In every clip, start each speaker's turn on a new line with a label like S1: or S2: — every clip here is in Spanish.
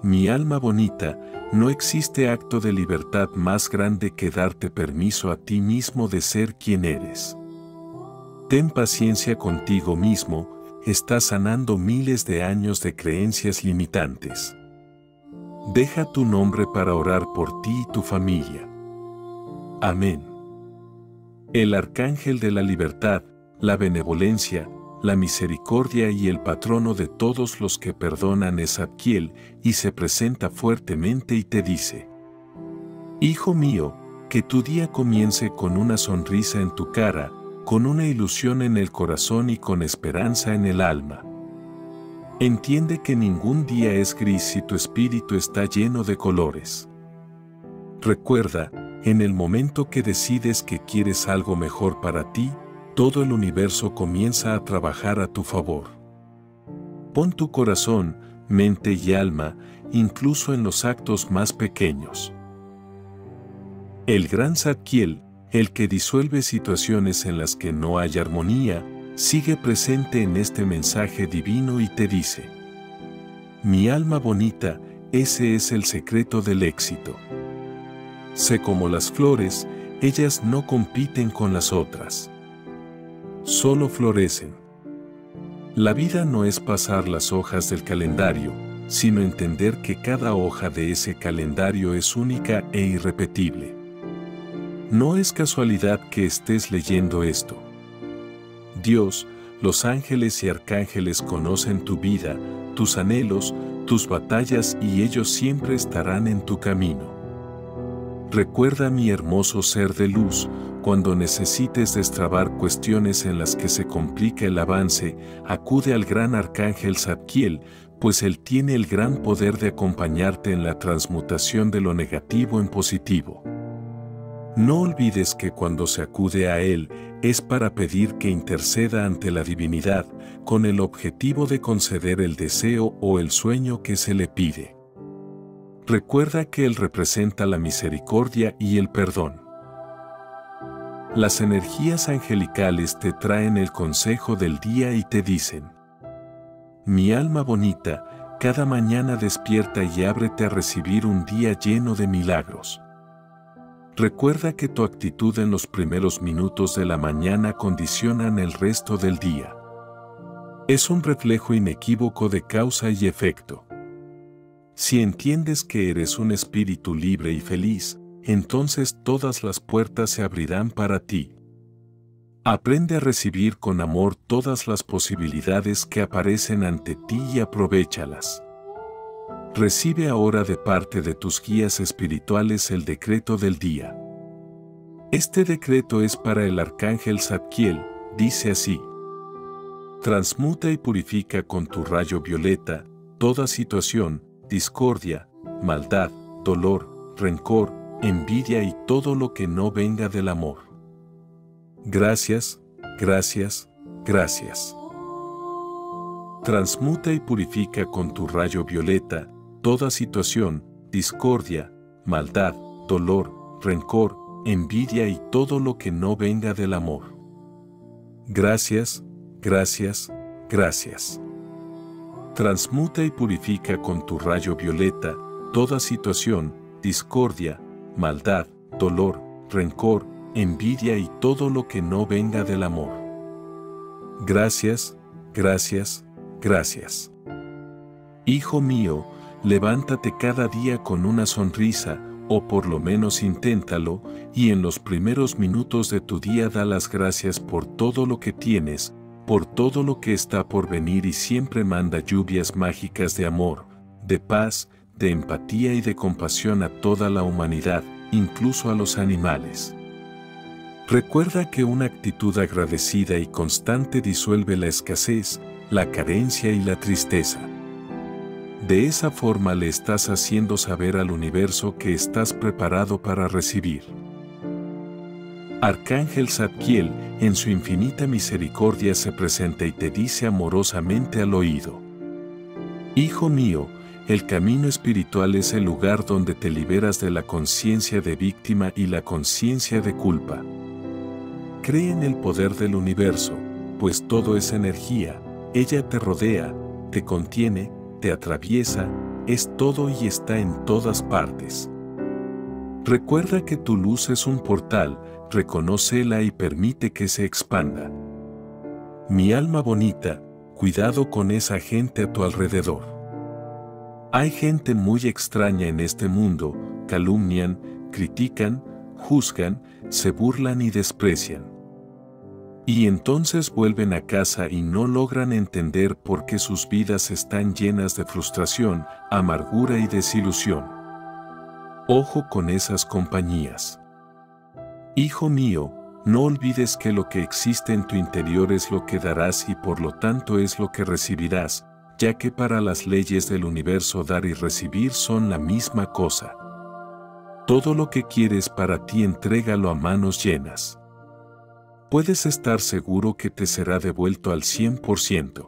S1: Mi alma bonita, no existe acto de libertad más grande que darte permiso a ti mismo de ser quien eres. Ten paciencia contigo mismo, estás sanando miles de años de creencias limitantes. Deja tu nombre para orar por ti y tu familia. Amén. El Arcángel de la Libertad, la benevolencia, la misericordia y el patrono de todos los que perdonan es Zadkiel, y se presenta fuertemente y te dice: Hijo mío, que tu día comience con una sonrisa en tu cara, con una ilusión en el corazón y con esperanza en el alma. Entiende que ningún día es gris si tu espíritu está lleno de colores. Recuerda, en el momento que decides que quieres algo mejor para ti, todo el universo comienza a trabajar a tu favor. Pon tu corazón, mente y alma, incluso en los actos más pequeños. El gran Zadkiel, el que disuelve situaciones en las que no hay armonía, sigue presente en este mensaje divino y te dice: Mi alma bonita, ese es el secreto del éxito. Sé como las flores, ellas no compiten con las otras. Solo florecen. La vida no es pasar las hojas del calendario, sino entender que cada hoja de ese calendario es única e irrepetible. No es casualidad que estés leyendo esto. Dios, los ángeles y arcángeles conocen tu vida, tus anhelos, tus batallas y ellos siempre estarán en tu camino. Recuerda, mi hermoso ser de luz, cuando necesites destrabar cuestiones en las que se complica el avance, acude al gran arcángel Zadkiel, pues él tiene el gran poder de acompañarte en la transmutación de lo negativo en positivo. No olvides que cuando se acude a él, es para pedir que interceda ante la divinidad, con el objetivo de conceder el deseo o el sueño que se le pide. Recuerda que él representa la misericordia y el perdón. Las energías angelicales te traen el consejo del día y te dicen: Mi alma bonita, cada mañana despierta y ábrete a recibir un día lleno de milagros. Recuerda que tu actitud en los primeros minutos de la mañana condicionan el resto del día. Es un reflejo inequívoco de causa y efecto. Si entiendes que eres un espíritu libre y feliz, entonces todas las puertas se abrirán para ti. Aprende a recibir con amor todas las posibilidades que aparecen ante ti y aprovéchalas. Recibe ahora de parte de tus guías espirituales el decreto del día. Este decreto es para el arcángel Zadkiel, dice así: Transmuta y purifica con tu rayo violeta toda situación, discordia, maldad, dolor, rencor, envidia y todo lo que no venga del amor. Gracias, gracias, gracias. Transmuta y purifica con tu rayo violeta toda situación, discordia, maldad, dolor, rencor, envidia y todo lo que no venga del amor. Gracias, gracias, gracias. Transmuta y purifica con tu rayo violeta toda situación, discordia, maldad, dolor, rencor, envidia y todo lo que no venga del amor. Gracias, gracias, gracias. Hijo mío, levántate cada día con una sonrisa, o por lo menos inténtalo, y en los primeros minutos de tu día da las gracias por todo lo que tienes, por todo lo que está por venir y siempre manda lluvias mágicas de amor, de paz, de empatía y de compasión a toda la humanidad, incluso a los animales. Recuerda que una actitud agradecida y constante disuelve la escasez, la carencia y la tristeza. De esa forma le estás haciendo saber al universo que estás preparado para recibir. Arcángel Zadkiel, en su infinita misericordia se presenta y te dice amorosamente al oído: Hijo mío, el camino espiritual es el lugar donde te liberas de la conciencia de víctima y la conciencia de culpa. Cree en el poder del universo, pues todo es energía, ella te rodea, te contiene, te atraviesa, es todo y está en todas partes. Recuerda que tu luz es un portal, reconócela y permite que se expanda. Mi alma bonita, cuidado con esa gente a tu alrededor. Hay gente muy extraña en este mundo, calumnian, critican, juzgan, se burlan y desprecian. Y entonces vuelven a casa y no logran entender por qué sus vidas están llenas de frustración, amargura y desilusión. Ojo con esas compañías. Hijo mío, no olvides que lo que existe en tu interior es lo que darás y por lo tanto es lo que recibirás, ya que para las leyes del universo dar y recibir son la misma cosa. Todo lo que quieres para ti entrégalo a manos llenas. Puedes estar seguro que te será devuelto al 100%.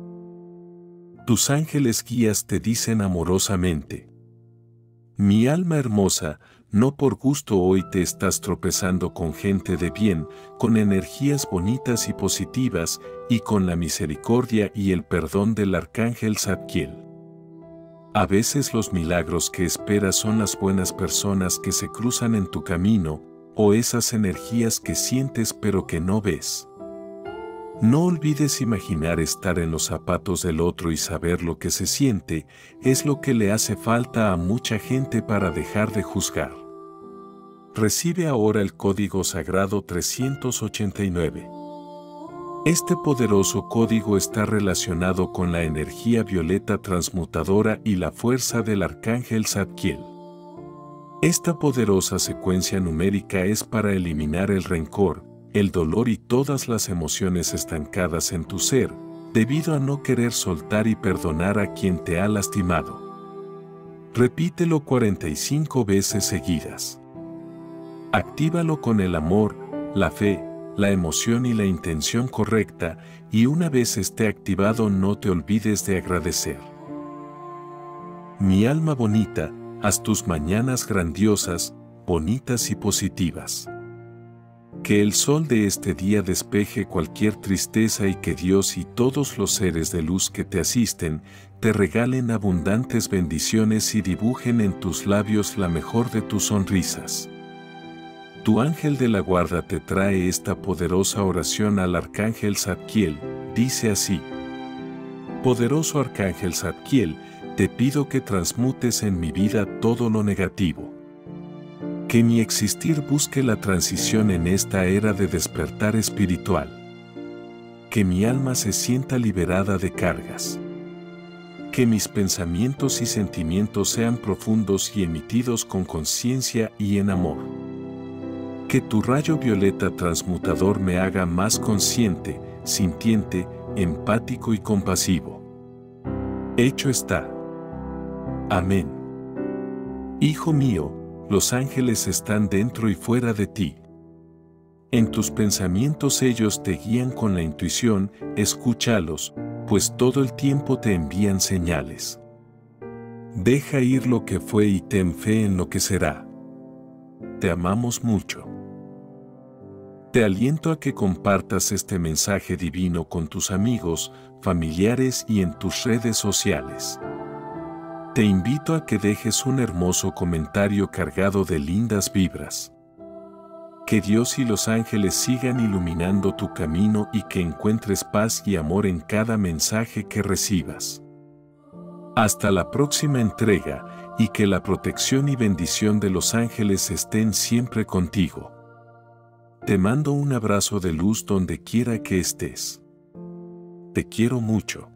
S1: Tus ángeles guías te dicen amorosamente: mi alma hermosa, no por gusto hoy te estás tropezando con gente de bien, con energías bonitas y positivas, y con la misericordia y el perdón del arcángel Zadkiel. A veces los milagros que esperas son las buenas personas que se cruzan en tu camino, o esas energías que sientes pero que no ves. No olvides imaginar estar en los zapatos del otro y saber lo que se siente, es lo que le hace falta a mucha gente para dejar de juzgar. Recibe ahora el código sagrado 389. Este poderoso código está relacionado con la energía violeta transmutadora y la fuerza del arcángel Zadkiel. Esta poderosa secuencia numérica es para eliminar el rencor, el dolor y todas las emociones estancadas en tu ser, debido a no querer soltar y perdonar a quien te ha lastimado. Repítelo 45 veces seguidas. Actívalo con el amor, la fe, la emoción y la intención correcta, y una vez esté activado no te olvides de agradecer. Mi alma bonita, haz tus mañanas grandiosas, bonitas y positivas. Que el sol de este día despeje cualquier tristeza y que Dios y todos los seres de luz que te asisten, te regalen abundantes bendiciones y dibujen en tus labios la mejor de tus sonrisas. Tu ángel de la guarda te trae esta poderosa oración al arcángel Zadkiel, dice así: poderoso arcángel Zadkiel, te pido que transmutes en mi vida todo lo negativo. Que mi existir busque la transición en esta era de despertar espiritual. Que mi alma se sienta liberada de cargas. Que mis pensamientos y sentimientos sean profundos y emitidos con conciencia y en amor. Que tu rayo violeta transmutador me haga más consciente, sintiente, empático y compasivo. Hecho está. Amén. Hijo mío, los ángeles están dentro y fuera de ti. En tus pensamientos ellos te guían con la intuición, escúchalos, pues todo el tiempo te envían señales. Deja ir lo que fue y ten fe en lo que será. Te amamos mucho. Te aliento a que compartas este mensaje divino con tus amigos, familiares y en tus redes sociales. Te invito a que dejes un hermoso comentario cargado de lindas vibras. Que Dios y los ángeles sigan iluminando tu camino y que encuentres paz y amor en cada mensaje que recibas. Hasta la próxima entrega y que la protección y bendición de los ángeles estén siempre contigo. Te mando un abrazo de luz donde quiera que estés. Te quiero mucho.